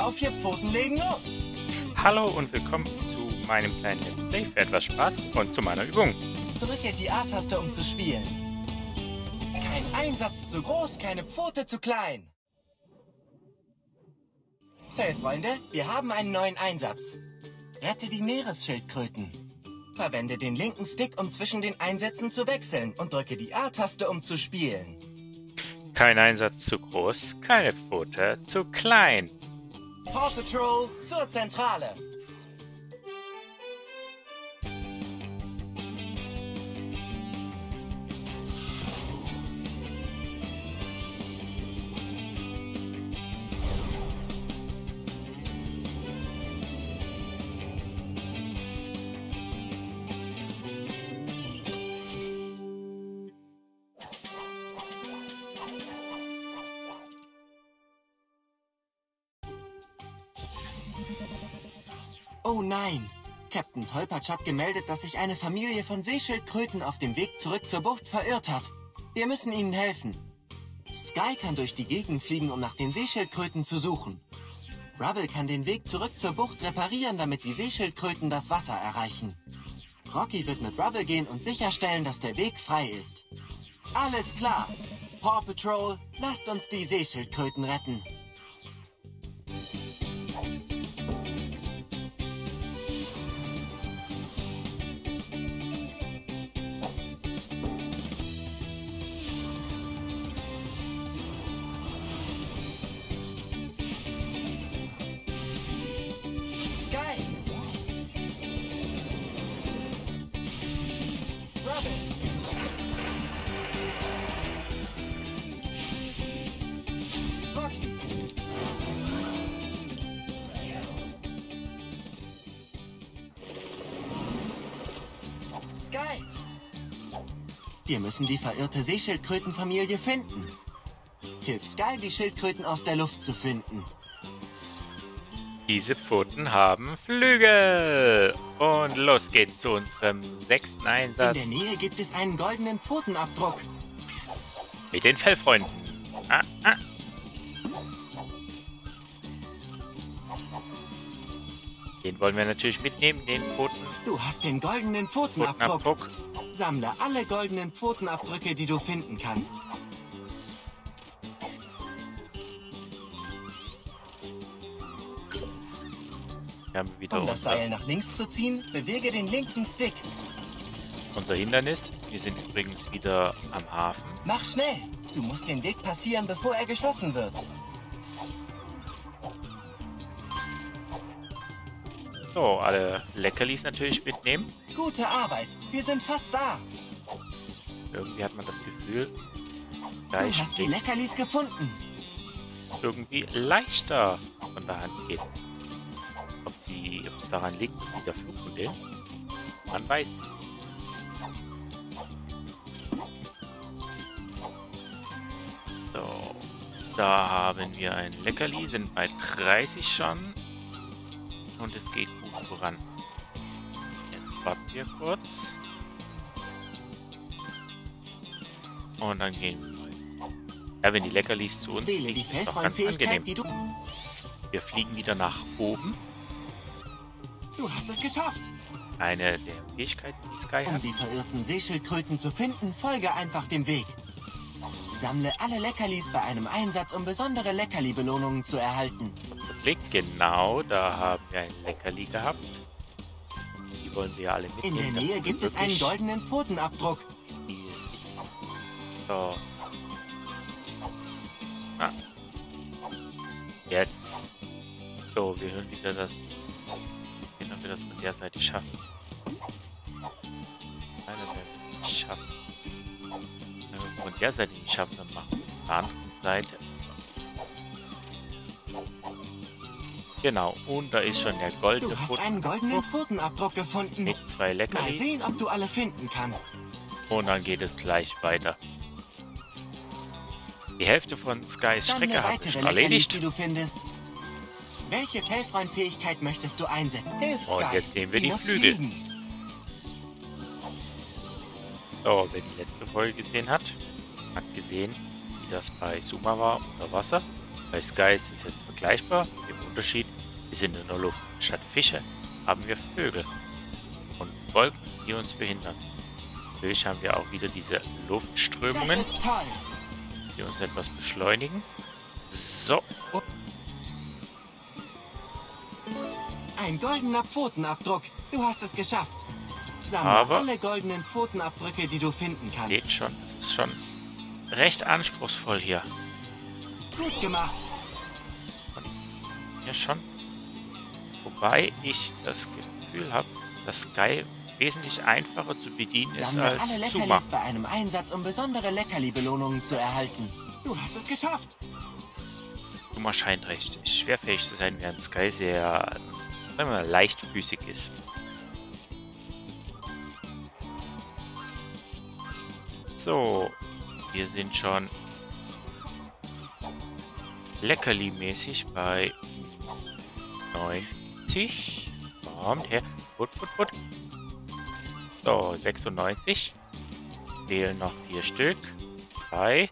auf, 4 Pfoten legen los! Hallo und willkommen zu meinem kleinen Let's Play für etwas Spaß und zu meiner Übung. Drücke die A-Taste, um zu spielen. Kein Einsatz zu groß, keine Pfote zu klein. Fellfreunde, wir haben einen neuen Einsatz. Rette die Meeresschildkröten. Verwende den linken Stick, um zwischen den Einsätzen zu wechseln und drücke die A-Taste, um zu spielen. Kein Einsatz zu groß, keine Pfote zu klein. Paw Patrol zur Zentrale. Oh nein! Captain Tolpatsch hat gemeldet, dass sich eine Familie von Seeschildkröten auf dem Weg zurück zur Bucht verirrt hat. Wir müssen ihnen helfen. Sky kann durch die Gegend fliegen, um nach den Seeschildkröten zu suchen. Rubble kann den Weg zurück zur Bucht reparieren, damit die Seeschildkröten das Wasser erreichen. Rocky wird mit Rubble gehen und sicherstellen, dass der Weg frei ist. Alles klar! Paw Patrol, lasst uns die Seeschildkröten retten. Sky! Wir müssen die verirrte Seeschildkrötenfamilie finden. Hilf Sky, die Schildkröten aus der Luft zu finden. Diese Pfoten haben Flügel. Und los geht's zu unserem 6. Einsatz. In der Nähe gibt es einen goldenen Pfotenabdruck. Mit den Fellfreunden. Den wollen wir natürlich mitnehmen, den Pfoten. Du hast den goldenen Pfotenabdruck. Sammle alle goldenen Pfotenabdrücke, die du finden kannst. Um das Seil nach links zu ziehen, bewege den linken Stick. Unser Hindernis. Wir sind übrigens wieder am Hafen. Mach schnell! Du musst den Weg passieren, bevor er geschlossen wird. So, alle Leckerlis natürlich mitnehmen. Gute Arbeit! Wir sind fast da! Irgendwie hat man das Gefühl, du hast die Leckerlis gefunden. Irgendwie leichter von der Hand geht. Ob es daran liegt, dass dieser Flugmodell? Man weiß nicht. So, da haben wir ein Leckerli, sind bei 30 schon. Und es geht gut voran. Jetzt warten wir kurz. Und dann gehen wir weiter. Ja, wenn die Leckerlis zu uns fliegen, ist doch ganz angenehm. Wir fliegen wieder nach oben. Du hast es geschafft! Eine der Fähigkeiten, die Sky hat. Um die verirrten Seeschildkröten zu finden, folge einfach dem Weg. Sammle alle Leckerlis bei einem Einsatz, um besondere Leckerli-Belohnungen zu erhalten. Blick, genau, da haben wir ein Leckerli gehabt. Die wollen wir alle mitnehmen. In der Nähe gibt es einen goldenen Pfotenabdruck. So. Jetzt. So, wir hören wieder das. Ob wir das von der Seite schaffen. Nein, das werden wir nicht schaffen. Wenn wir von der Seite nicht schaffen, dann machen wir es von der anderen Seite. Genau, und da ist schon der goldene Pfotenabdruck. Du hast einen goldenen Pfotenabdruck gefunden. Mit 2 Leckerlis. Mal sehen, ob du alle finden kannst. Und dann geht es gleich weiter. Die Hälfte von Skys Strecke hat sich erledigt. Die du findest. Welche Fellfreund-Fähigkeit möchtest du einsetzen? Hilf Sky. Und jetzt nehmen wir die Flügel. So, wer die letzte Folge gesehen hat, hat gesehen, wie das bei Suma war unter Wasser. Bei Sky ist es jetzt vergleichbar. Im Unterschied, wir sind in der Luft. Statt Fische haben wir Vögel und Wolken, die uns behindern. Natürlich haben wir auch wieder diese Luftströmungen, Das ist toll. die uns etwas beschleunigen. So. Und Ein goldener Pfotenabdruck. Du hast es geschafft. Sammle Aber- alle goldenen Pfotenabdrücke, die du finden kannst. geht schon. Das ist schon recht anspruchsvoll hier. Gut gemacht. Ja, schon. Wobei ich das Gefühl habe, dass Sky wesentlich einfacher zu bedienen ist Sammle alle als Zuma. Leckerlis bei einem Einsatz, um besondere Leckerli-Belohnungen zu erhalten. Du hast es geschafft. Zuma scheint recht schwerfähig zu sein, während Sky sehr, sagen wir mal, leichtfüßig ist. So, wir sind schon Leckerli-mäßig bei 90. Kommt her. Put. So, 96. Fehlen noch 4 Stück. 3.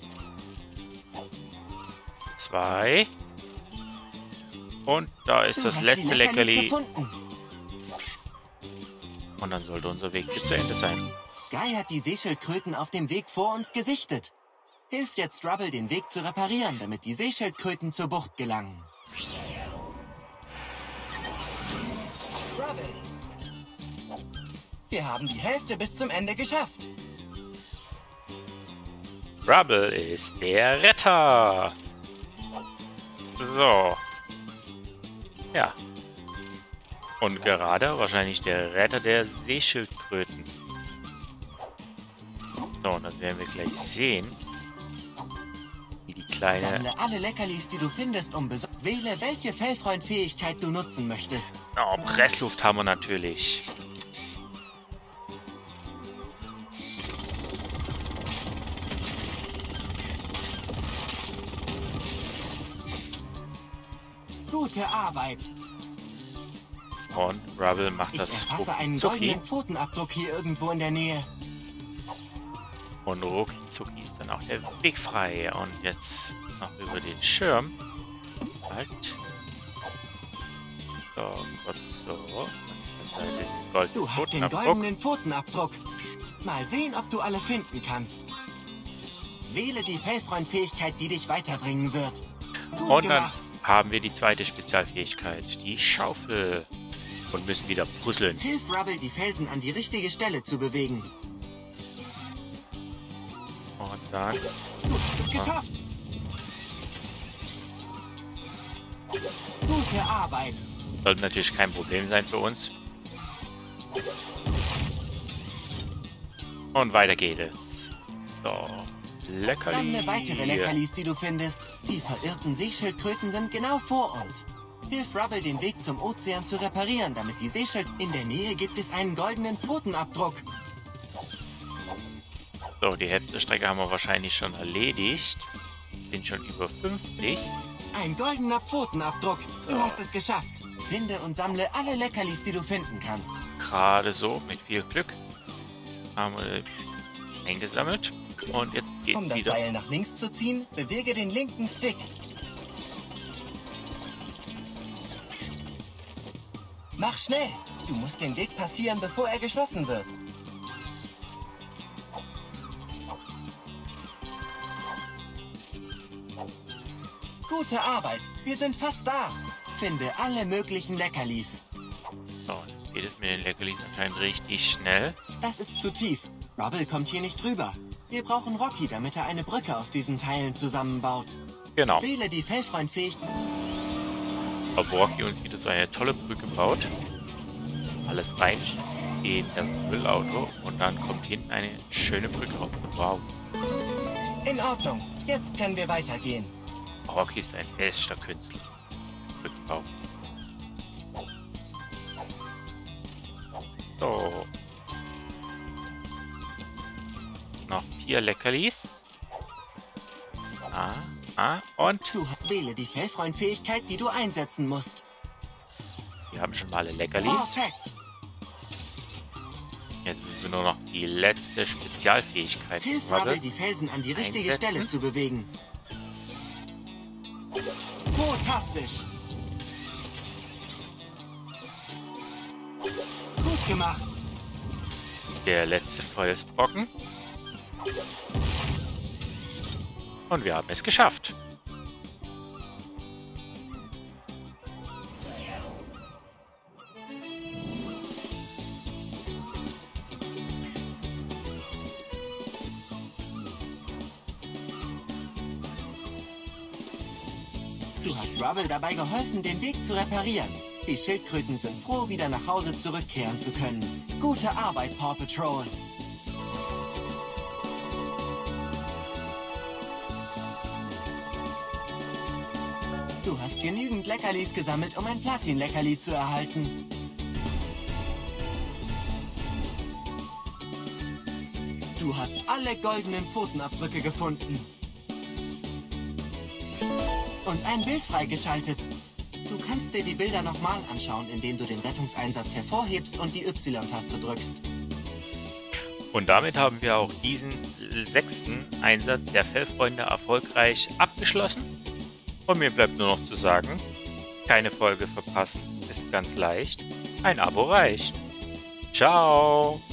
2. Und da ist Du das hast letzte die Leckerlis Leckerli. gefunden. Und dann sollte unser Weg bis zu Ende sein. Sky hat die Seeschildkröten auf dem Weg vor uns gesichtet. Hilft jetzt Rubble, den Weg zu reparieren, damit die Seeschildkröten zur Bucht gelangen. Rubble! Wir haben die Hälfte bis zum Ende geschafft. Rubble ist der Retter. So. Ja. Und gerade wahrscheinlich der Retter der Seeschildkröten. So, und das werden wir gleich sehen. Wie die kleine... Sammle alle Leckerlis, die du findest, wähle, welche Fellfreund-Fähigkeit du nutzen möchtest. Oh, Pressluft haben wir natürlich. Gute Arbeit. Und Rubble macht Ich das erfasse einen ruckzucki. goldenen Pfotenabdruck hier irgendwo in der Nähe. Und ruckzucki ist dann auch der Weg frei. Und jetzt noch über den Schirm. Halt. So, kurz so. Du hast den goldenen Pfotenabdruck. Mal sehen, ob du alle finden kannst. Wähle die Fellfreund-Fähigkeit, die dich weiterbringen wird. Gut Und dann gemacht. haben wir die zweite Spezialfähigkeit, die Schaufel. Und müssen wieder puzzeln. Hilf Rubble, die Felsen an die richtige Stelle zu bewegen. Und dann... Du hast es geschafft. Gute Arbeit. Sollte natürlich kein Problem sein für uns. Und weiter geht es. So, Leckerli. Sammle weitere Leckerlis, die du findest. Die verirrten Seeschildkröten sind genau vor uns. Hilf Rubble, den Weg zum Ozean zu reparieren, damit die Seeschild... In der Nähe gibt es einen goldenen Pfotenabdruck. So, die Hälfte der Strecke haben wir wahrscheinlich schon erledigt. Sind schon über 50. Ein goldener Pfotenabdruck. Du hast es geschafft. Finde und sammle alle Leckerlis, die du finden kannst. Gerade so, mit viel Glück, haben wir eingesammelt. Und jetzt geht Um das wieder. Seil nach links zu ziehen, bewege den linken Stick. Mach schnell. Du musst den Weg passieren, bevor er geschlossen wird. Gute Arbeit. Wir sind fast da. Finde alle möglichen Leckerlis. So, jetzt geht es mit den Leckerlis anscheinend richtig schnell. Das ist zu tief. Rubble kommt hier nicht rüber. Wir brauchen Rocky, damit er eine Brücke aus diesen Teilen zusammenbaut. Genau. Wähle die Fellfreund-Fähigkeit. Ob Rocky uns wieder so eine tolle Brücke baut. Alles rein in das Müllauto und dann kommt hinten eine schöne Brücke raus. Wow. In Ordnung. Jetzt können wir weitergehen. Rocky ist ein echter Künstler. Brückenbau. So. Noch 4 Leckerlis. Und Du wähle die Fellfreund-Fähigkeit, die du einsetzen musst. wir haben schon mal alle Leckerlis. Perfekt. Jetzt müssen wir nur noch die letzte Spezialfähigkeit Hilf Rubble. Rubble, die Felsen an die richtige einsetzen. Stelle zu bewegen. Fantastisch. Gut gemacht. Der letzte Feuersbrocken. Und wir haben es geschafft. Du hast Rubble dabei geholfen, den Weg zu reparieren. Die Schildkröten sind froh, wieder nach Hause zurückkehren zu können. Gute Arbeit, Paw Patrol. Du hast genügend Leckerlis gesammelt, um ein Platin-Leckerli zu erhalten. Du hast alle goldenen Pfotenabdrücke gefunden. Und ein Bild freigeschaltet. Du kannst dir die Bilder nochmal anschauen, indem du den Rettungseinsatz hervorhebst und die Y-Taste drückst. Und damit haben wir auch diesen 6. Einsatz der Fellfreunde erfolgreich abgeschlossen. Und mir bleibt nur noch zu sagen, keine Folge verpassen ist ganz leicht. Ein Abo reicht. Ciao!